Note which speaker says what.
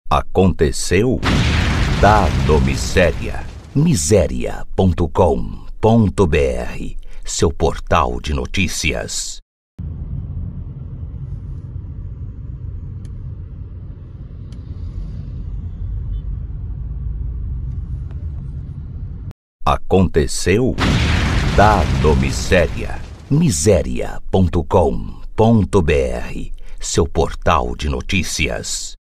Speaker 1: Aconteceu? Dado Miséria. Miséria.com.br, seu portal de notícias. Aconteceu? Dado Miséria. Miséria.com.br, seu portal de notícias.